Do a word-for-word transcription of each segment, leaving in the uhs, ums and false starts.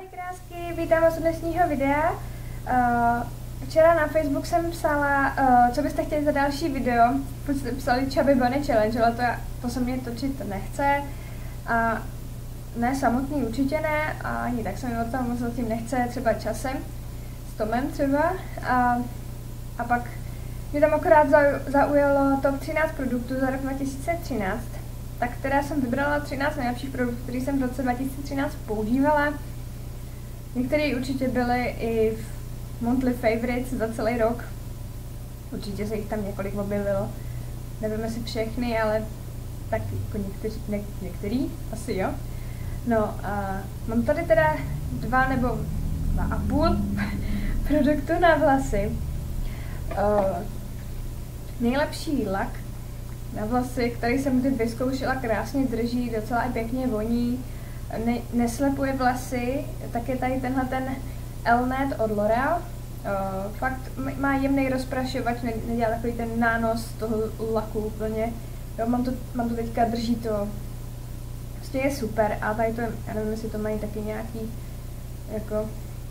krásky, vítám vás u dnešního videa. Včera na Facebook jsem psala, co byste chtěli za další video. Protože jste psali Chubby Bunny Challenge, ale to, to se mě točit nechce. A ne samotný určitě ne, a ani tak se mi o tom moc zatím nechce, třeba časem, s Tomem třeba. A, a pak mě tam akorát zaujalo top třináct produktů za rok dva tisíce třináct. Tak teda jsem vybrala třináct nejlepších produktů, které jsem v roce dva tisíce třináct používala. Některé určitě byly i v monthly favorites za celý rok. Určitě se jich tam několik objevilo. Nevím jestli všechny, ale tak jako někteří, ne, některý, asi jo. No a mám tady teda dva nebo dva a půl produktu na vlasy. Uh, nejlepší lak na vlasy, který jsem teď vyzkoušela, krásně drží, docela i pěkně voní, ne, neslepuje vlasy, tak je tady tenhle ten Elnet od L'Oreal. Uh, fakt má jemný rozprašovač, ne, nedělá takový ten nános toho laku úplně. Jo, mám to, mám to teďka, drží to, prostě je super. A tady to, já nevím, jestli to mají taky nějaký, jako,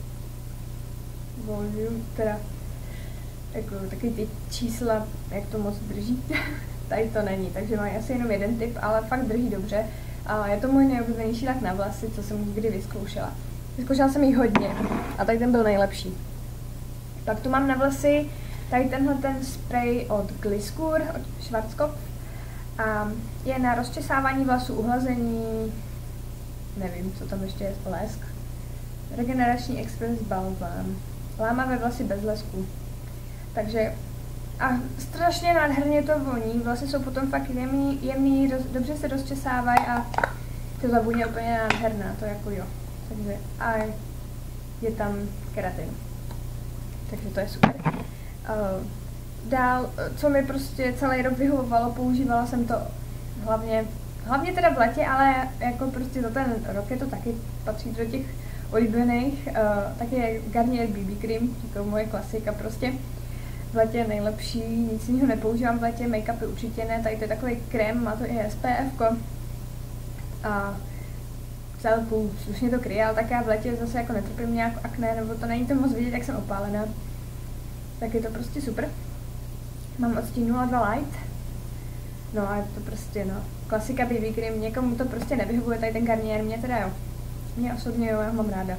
volume, teda, jako taky ty čísla, jak to moc drží. Tady to není, takže mají asi jenom jeden typ, ale fakt drží dobře. A je to můj nejoblíbenější lak na vlasy, co jsem kdy vyzkoušela. Vyzkoušela jsem jich hodně a tady ten byl nejlepší. Pak tu mám na vlasy tady tenhle ten spray od Gliscour, od Schwarzkopf. A je na rozčesávání vlasů, uhlazení, nevím, co tam ještě je, lesk. Regenerační Express Balsam. Lámavé vlasy bez lesku. Takže a strašně nádherně to voní, vlasy jsou potom fakt jemný, jemný roz, dobře se rozčesávají a to ta vůně je úplně nádherná, to jako jo. Takže a je tam keratin. Takže to je super. Uh, dál, co mi prostě celý rok vyhovovalo, používala jsem to hlavně, hlavně teda v letě, ale jako prostě za ten rok je to taky, patří do těch oblíbených, uh, taky je Garnier bé bé Cream, jako moje klasika prostě. V letě je nejlepší, nic jiného nepoužívám v letě, make-upy určitě ne, tady to je takový krém, má to i es pé ef ko a celku slušně to kryje, ale tak já v letě zase jako netrpím nějak akné, nebo to není to moc vidět, jak jsem opálená, tak je to prostě super. Mám odstín nula dva Light, no a je to prostě no, klasika bé bé Cream, někomu to prostě nevyhovuje, tady ten Garnier, mě teda jo, mě osobně jo, já ho mám ráda.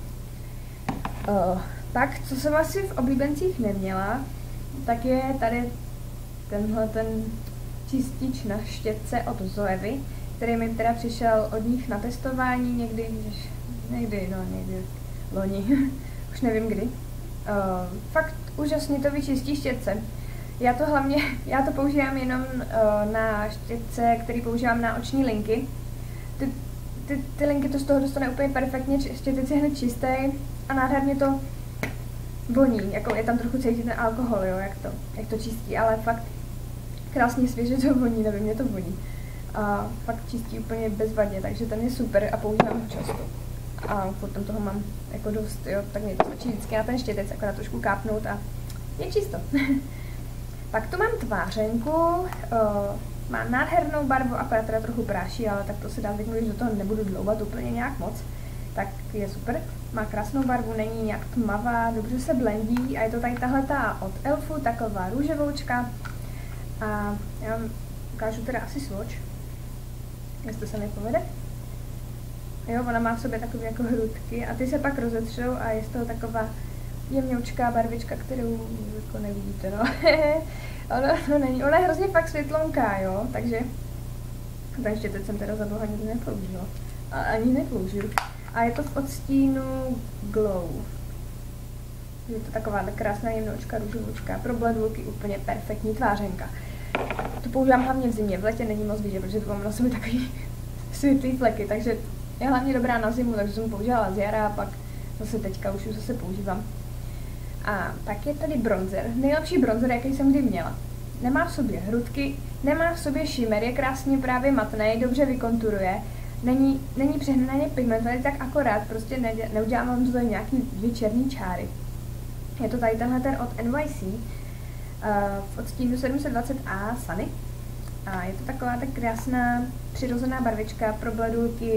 Uh, tak, co jsem asi v oblíbencích neměla, tak je tady tenhle ten čistič na štětce od Zoevy, který mi teda přišel od nich na testování někdy, někdy, no někdy loni, už nevím kdy. Uh, fakt úžasně to vyčistí štětce. Já to hlavně, já to používám jenom uh, na štětce, který používám na oční linky. Ty, ty, ty linky to z toho dostane úplně perfektně, štětec je hned čistý a nádherně to voní, jako je tam trochu cítit ten alkohol, jo, jak to, jak to čistí, ale fakt krásně svěže to voní, nevím, mě to voní. A fakt čistí úplně bezvadně, takže ten je super a používám ho často. A potom toho mám jako dost, jo, tak mě to stačí vždycky na ten štětec, akorát trošku kápnout a je čisto. Pak tu mám tvářenku, uh, má nádhernou barvu, akorát teda trochu práší, ale tak to se dá zvyknout, že do toho nebudu dloubat úplně nějak moc. Tak je super, má krásnou barvu, není nějak tmavá, dobře se blendí a je to tady tahletá od Elfu, taková růžovoučka. A já vám ukážu teda asi swatch, jestli to se mi povede. Jo, ona má v sobě takové jako hrudky a ty se pak rozetřou a je z toho taková jemňoučká barvička, kterou jako nevidíte, no. ona, no není, ona je hrozně fakt světlonká, jo, takže takže teď jsem teda za boha nikdy nepoužila. A ani nepoužiju. A je to v odstínu Glow. Je to taková krásná jemnoučka, růžovoučka, pro bledulky úplně perfektní tvářenka. To používám hlavně v zimě, v letě není moc vidět, protože to mám na sobě takový světlý fleky, takže je hlavně dobrá na zimu, takže jsem používala z jara a pak zase teďka už ji zase používám. A pak je tady bronzer, nejlepší bronzer, jaký jsem kdy měla. Nemá v sobě hrudky, nemá v sobě shimmer, je krásně právě matný, dobře vykonturuje. Není, není přehnaně pigmentovaný, tak akorát prostě ne, neudělám vám tady nějaký dvě černé čáry. Je to tady tenhle ten od en waj cé uh, v odstínu sedm set dvacet á Sunny. A je to taková tak krásná přirozená barvička pro bledulky,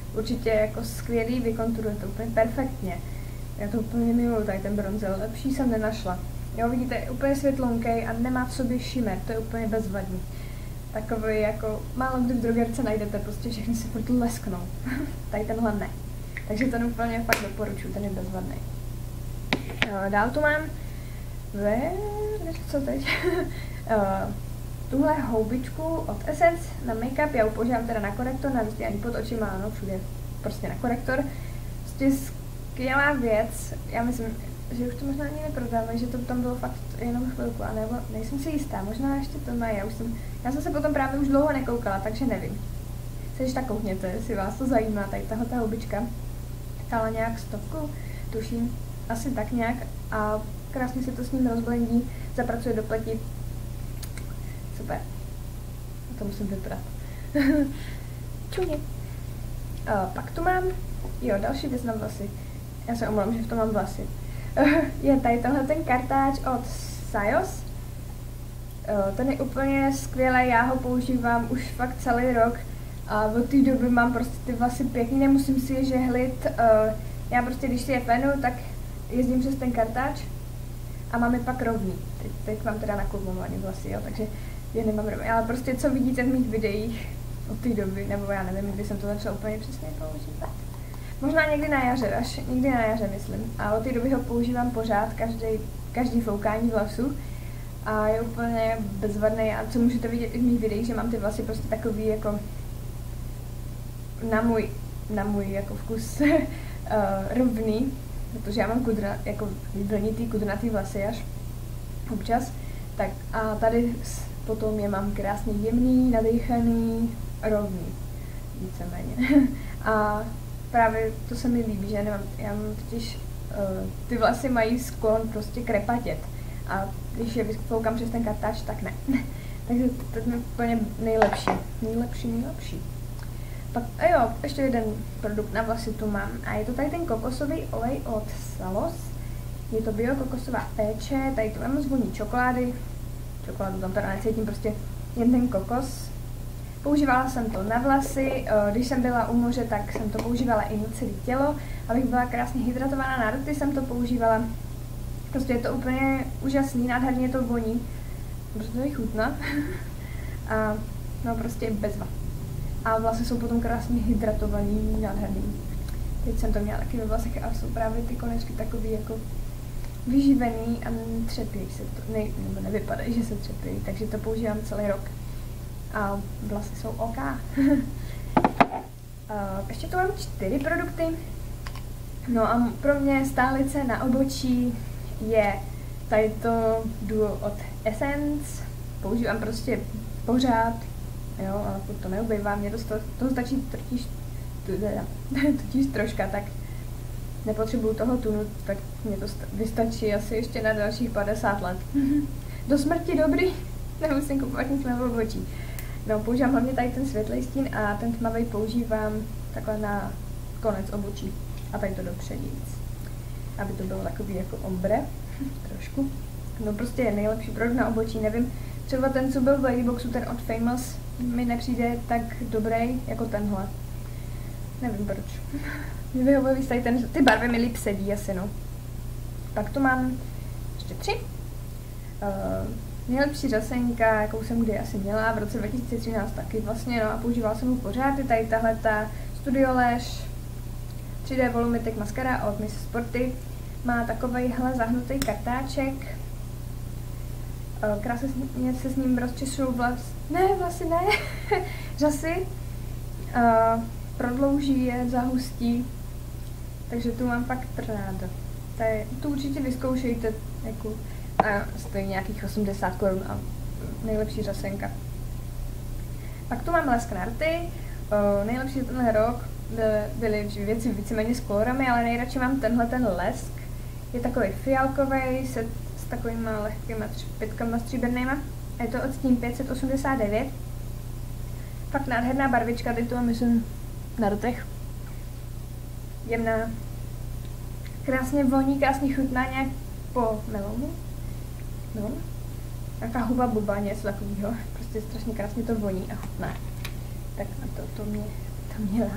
určitě jako skvělý, vykonturuje to úplně perfektně. Já to úplně miluju, tady ten bronzer, lepší jsem nenašla. Jo, vidíte, je úplně světlonkej a nemá v sobě šimer, to je úplně bezvadný. Takový jako, málo kdy v drogerce najdete, prostě všechny se furt lesknou. Tady tenhle ne. Takže ten úplně fakt doporučuji, ten je bezvadný. Dál tu mám ve, co teď? Tuhle houbičku od Essence na make-up, já ji používám teda na korektor, na ani pod očima, ano, všude prostě na korektor. Prostě skvělá věc, já myslím, že už to možná ani neprodávají, že to tam bylo fakt jenom chvilku, a nebo nejsem si jistá, možná ještě to mají, já už jsem, já jsem se potom právě už dlouho nekoukala, takže nevím. Když tak koukněte, jestli vás to zajímá, tady tahle houbička, stála nějak stovku, tuším, asi tak nějak, a krásně se to s ním rozblendí, zapracuje do pleti. Super. To musím vyprat. Čuně. Pak tu mám, jo, další věc na vlasy. Já se omlouvám, že v tom mám vlasy. Je tady tenhle ten kartáč od Sayos. Ten je úplně skvělý, já ho používám už fakt celý rok. A od té doby mám prostě ty vlasy pěkný, nemusím si je žehlit. Já prostě, když si je fenu, tak jezdím přes ten kartáč a mám je pak rovný. Teď, teď mám teda nakulmovaný vlasy, jo, takže je nemám rovný. Ale prostě co vidíte v mých videích od té doby, nebo já nevím, kdy jsem to začala úplně přesně používat. Možná někdy na jaře, až někdy na jaře myslím. A od té doby ho používám pořád, každý, každý foukání vlasů. A je úplně bezvadný. A co můžete vidět i v mých videích, že mám ty vlasy prostě takový jako na můj, na můj jako vkus uh, rovný. Protože já mám kudra, jako vlnitý, kudrnatý vlasy až občas. Tak a tady potom je mám krásně jemný, nadýchaný, rovný. Víceméně. A právě to se mi líbí, že nemám, já mám totiž, uh, ty vlasy mají sklon prostě krepatět. A když je vyfoukám přes ten kartáč, tak ne. Takže to je úplně nejlepší. Nejlepší, nejlepší. Pak, a jo, ještě jeden produkt na vlasy tu mám. A je to tady ten kokosový olej od Salos. Je to bio kokosová péče, tady tu mám zvoní čokolády. Čokoládu tam teda necítím, prostě jen ten kokos. Používala jsem to na vlasy, když jsem byla u moře, tak jsem to používala i na celé tělo, abych byla krásně hydratovaná, na ruty jsem to používala. Prostě je to úplně úžasný, nádherně to voní, protože to je chutná. A no prostě bezva. A vlasy jsou potom krásně hydratovaný, nádherný. Teď jsem to měla taky ve vlasech a jsou právě ty konečky takový jako vyživený a třepějí se to, ne, nebo nevypadají, že se třepějí, takže to používám celý rok. A vlasy jsou OK. uh, ještě tu mám čtyři produkty. No a pro mě stálice na obočí je tady to duo od Essence. Používám prostě pořád, jo, ale to neubývá, mě to, toho stačí totiž, totiž troška, tak nepotřebuju toho tunu, tak mě to vystačí asi ještě na dalších padesát let. Do smrti dobrý, nemusím kupovat nic na obočí. No, používám hlavně tady ten světlý stín a ten tmavý používám takhle na konec obočí a tady to dopředí víc, aby to bylo takový jako ombre, trošku. No prostě je nejlepší produkt na obočí, nevím, třeba ten, co byl v Ladyboxu, ten od Famous, mi nepřijde tak dobrý jako tenhle. Nevím proč. Mě vyhovuje víc tady ten, ty barvy mi líp sedí asi, no. Pak tu mám ještě tři. Uh, Nejlepší řasenka, jakou jsem kdy asi měla, v roce dva tisíce třináct taky vlastně, no a používala jsem ho pořád, je tady tahle ta Studio Lash tři dé Volumitic Mascara od Miss Sporty. Má takovejhle zahnutý kartáček. Krásně se s ním rozčesuju vlas... Ne, vlasy ne, řasy. Uh, prodlouží je, zahustí. Takže tu mám fakt ráda. Tu určitě vyzkoušejte, jako... A stojí nějakých osmdesát korun a nejlepší řasenka. Pak tu mám lesk na rty. O, nejlepší tenhle rok byly věci víceméně s kolorami, ale nejradši mám tenhle ten lesk. Je takový fialkový se, s takovýma lehkýma třpitkama stříbrnýma. Je to od Steam pět set osmdesát devět. Fakt nádherná barvička, teď tu mám myslím na rtech. Jemná. Krásně voní, krásně chutná nějak po melonu. No, nějaká huba buba, něco takového, prostě strašně krásně to voní a chutná. Tak a to, to mě, to mě láká.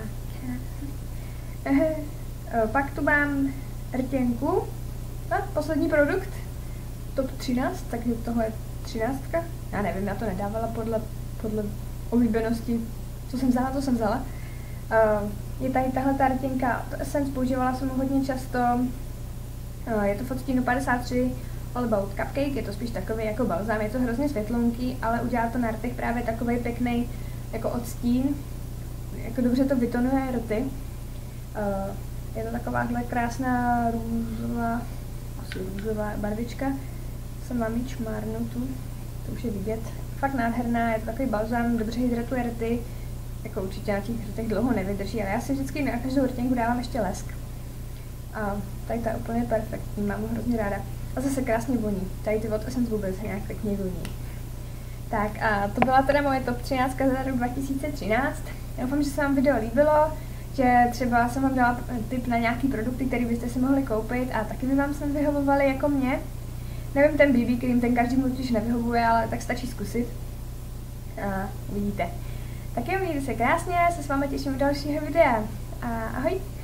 Pak tu mám rtěnku, a poslední produkt, top třináct, takže tohle je třináctka. Já nevím, já to nedávala podle, podle oblíbenosti, co jsem vzala, to jsem vzala. Uh, je tady tahle ta rtěnka, to Essence, používala jsem ho hodně často. Uh, je to v odstínu padesát tři All About Cupcake, je to spíš takový jako balzám, je to hrozně světlonký, ale udělá to na rtech právě takový pěkný jako odstín, jako dobře to vytonuje rty. Uh, je to takováhle krásná růžová, asi růžová barvička, jsem mám jí čmárnu tu, to už je vidět. Fakt nádherná, je to takový balzám, dobře hydratuje rty, jako určitě na těch rtech dlouho nevydrží, ale já si vždycky na každou rtěnku dávám ještě lesk. A tady ta je úplně perfektní, mám ho hrozně ráda. A zase krásně voní, tady ty od Essence vůbec nějak pěkně voní. Tak a to byla teda moje top třináct za rok dva tisíce třináct. Já doufám, že se vám video líbilo, že třeba jsem vám dala tip na nějaký produkty, které byste si mohli koupit a taky by vám snad vyhovovaly jako mě. Nevím, ten bé bé cream, ten každý mu totiž nevyhovuje, ale tak stačí zkusit. A uvidíte. Tak jo, mějte se krásně, se s vámi těším u dalšího videa. A ahoj!